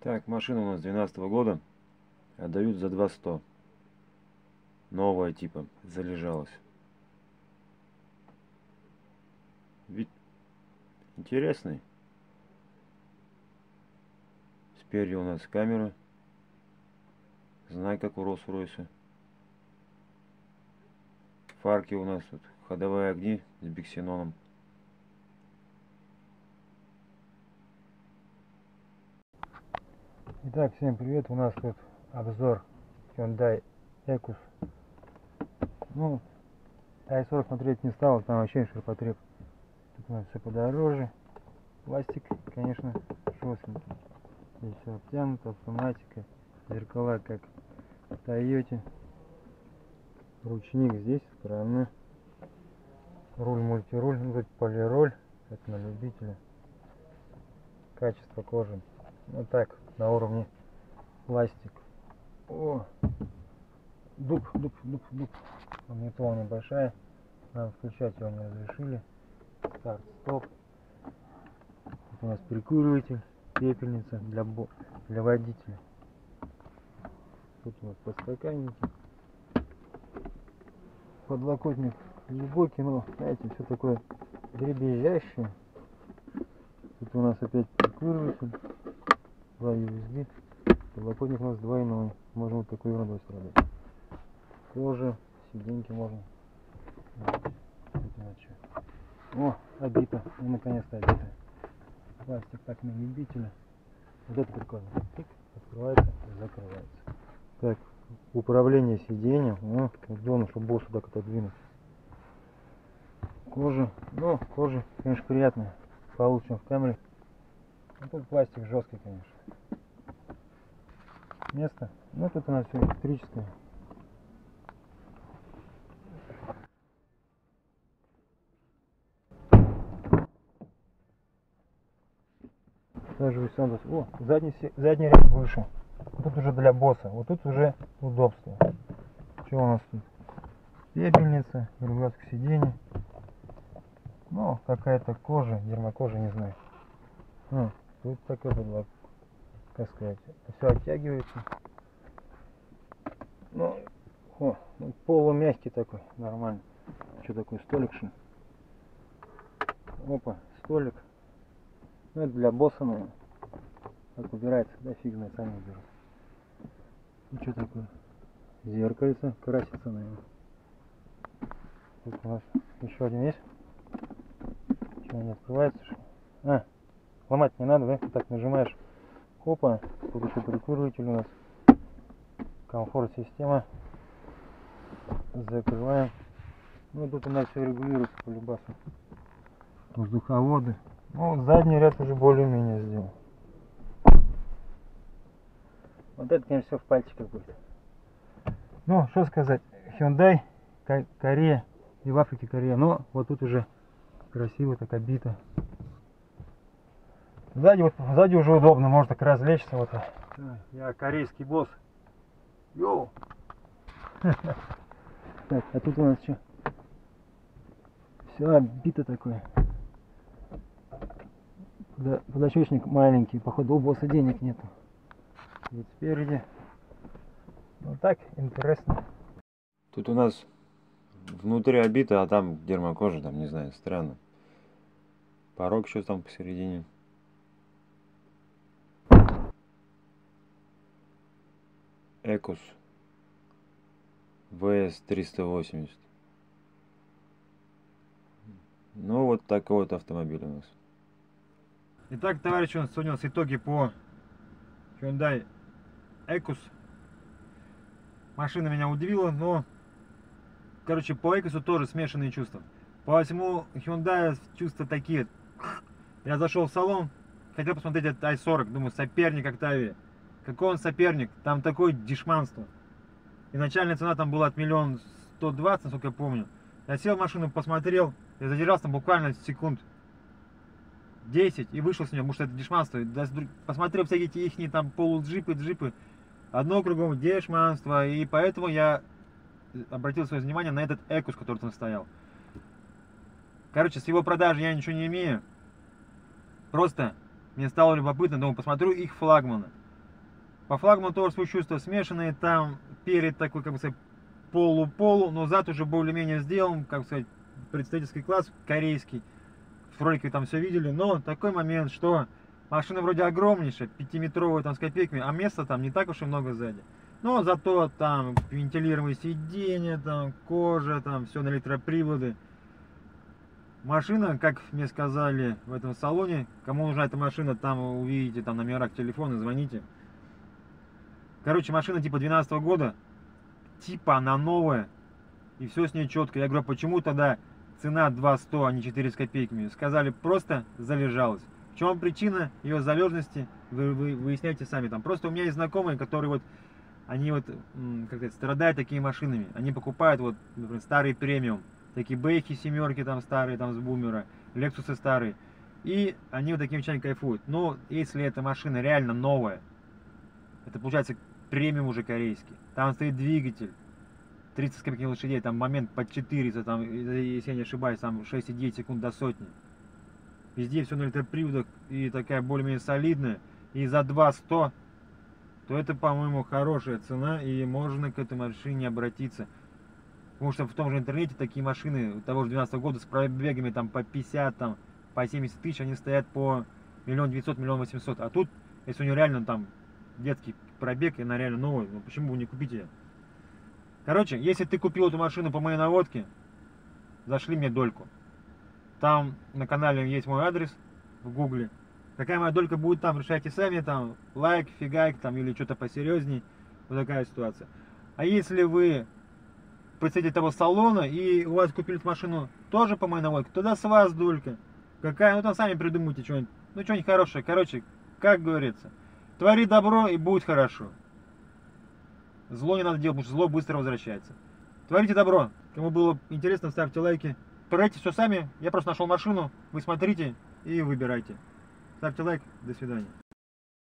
Так, машина у нас 2012 года. Отдают за 2100. Новая типа. Залежалась. Вид интересный. Спереди у нас камера. Знай, как у Роллс-Ройса. Фарки у нас тут. Ходовые огни с биксеноном. Итак, всем привет, у нас тут обзор Hyundai Ekus. Ну, i40 смотреть не стал, там вообще ширпотреб. Тут у нас все подороже. Пластик, конечно, жесткий. Здесь все обтянуто, автоматика, зеркала как в Тойоте. Ручник здесь странно. Руль мультируль, ну тут полироль, это на любителя. Качество кожи, ну так, на уровне пластик. О, дуб. Магнитола небольшая, нам включать его не разрешили. Старт, стоп. Тут у нас прикуриватель, пепельница для водителя. Тут у нас подстаканники. Подлокотник глубокий, но знаете, все такое дребезжащее. Тут у нас опять прикуриватель, 2 USB. Подлокотник у нас двойной, можно вот такой ерундой страдать. Кожа, сиденьки можно. О, обито, ну, наконец-то обито. Пластик так на любителя. Вот это прикольно. Тик, открывается и закрывается. Так, управление сиденьем. О, удобно, чтобы боссу так отодвинуть. Кожа, ну, кожа, конечно, приятная. Получше, чем в камере. Ну, тут пластик жесткий, конечно. Место. Ну, тут у нас все электрическое. Даже сам. О, задний ряд выше. Тут уже для босса. Вот тут уже удобство. Что у нас тут? Пепельница, регулятор сидений. Ну, какая-то кожа, дермокожа, не знаю. Тут такая была, как сказать, все оттягивается. Ну, полумягкий такой, нормально. Что такое, столик что? Опа, столик. Ну, это для босса, наверное. Как убирается, да фиг знает, сами уберут. И что такое? Зеркальце, красится, наверное. Тут у нас еще один есть. Что, не открывается, что? Ломать не надо, да? Так нажимаешь. Опа, тут еще прикуриватель у нас. Комфорт система. Закрываем. Ну, тут у нас все регулируется по любасу. Воздуховоды. Ну, вот задний ряд уже более-менее сделал. Вот это, конечно, все в пальчиках будет. Ну, что сказать. Hyundai, Корея и в Африке Корея. Но вот тут уже красиво так обито. Сзади уже удобно, можно так развлечься. Вот. Я корейский босс. Йоу! Так, а тут у нас что? Все обито такое. Подочечник маленький, походу у босса денег нету. Вид спереди. Ну так, интересно. Тут у нас внутри обито, а там дермокожа, там, не знаю, странно. Порог еще там посередине. Ekus VS380. Ну, вот такой вот автомобиль у нас. Итак, товарищи, сегодня у нас итоги по Hyundai Ekus. Машина меня удивила, но, короче, по Ekus тоже смешанные чувства. По всему Hyundai чувства такие. Я зашел в салон, хотел посмотреть этот i40, думаю, соперник Octavia. Какой он соперник? Там такое дешманство. И начальная цена там была от 1 120 000, насколько я помню. Я сел в машину, посмотрел, я задержался там буквально секунд 10 и вышел с нее, потому что это дешманство. Посмотрел всякие эти ихние там полуджипы, одно кругом дешманство. И поэтому я обратил свое внимание на этот Ekus, который там стоял. Короче, с его продажи я ничего не имею. Просто мне стало любопытно, думаю, посмотрю их флагмана. По флагману тоже свои чувства смешанные. Там перед такой, как бы сказать, полу-полу, но зад уже более-менее сделан, как сказать, представительский класс корейский. В ролике там все видели, но такой момент, что машина вроде огромнейшая, 5-метровая там с копейками, а места там не так уж и много сзади. Но зато там вентилируемые сиденья, там кожа, там все на электроприводы. Машина, как мне сказали в этом салоне, кому нужна эта машина, там увидите там номерах телефона, звоните. Короче, машина типа 12 года, типа она новая, и все с ней четко. Я говорю, почему тогда цена 2100, а не 4 с копейками? Сказали, просто залежалась. В чем причина ее залежности, вы выясняйте сами. Там просто у меня есть знакомые, которые вот, они вот, как сказать, страдают такими машинами. Они покупают вот, например, старый премиум, такие бэхи, семерки там старые, там с бумера, лексусы старые. И они вот таким вещами кайфуют. Но если эта машина реально новая, это получается премиум уже корейский. Там стоит двигатель, 30 с копейками лошадей, там момент под 400, там, если я не ошибаюсь, там 6,9 секунд до сотни. Везде все на электроприводах и такая более-менее солидная. И за 2100, то это, по-моему, хорошая цена, и можно к этой машине обратиться. Потому что в том же интернете такие машины того же 12 года с пробегами там по 50, там, по 70 тысяч, они стоят по 1 900 000, 1 800 000. А тут, если у него реально там детский пробег, и она реально новая, ну почему бы не купить ее? Короче, если ты купил эту машину по моей наводке, зашли мне дольку. Там на канале есть мой адрес в гугле. Какая моя долька будет там, решайте сами, там лайк, фигайк, там или что-то посерьезней. Вот такая ситуация. А если вы представитель того салона и у вас купили эту машину тоже по моей наводке, тогда с вас долька. Какая? Ну там сами придумайте что-нибудь. Ну что-нибудь хорошее. Короче, как говорится, твори добро и будет хорошо. Зло не надо делать, потому что зло быстро возвращается. Творите добро. Кому было интересно, ставьте лайки. Проверяйте все сами. Я просто нашел машину. Вы смотрите и выбирайте. Ставьте лайк. До свидания.